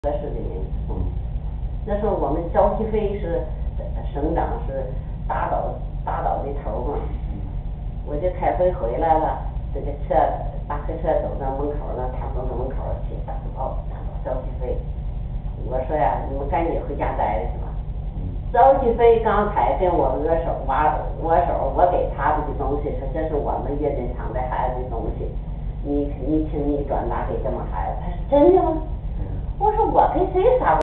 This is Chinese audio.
合适的人。那时候我们交际费是省长是打倒的头嘛。我就开会回来了，这个车大客车走到门口了，他们都在门口去打包交际费。我说呀，你们赶紧回家待着去吧。交际费刚才跟我握手，我给他们的东西，说这是我们乐进厂的孩子的东西，你请你转达给这帮孩子。他说真的吗？我说我跟谁撒过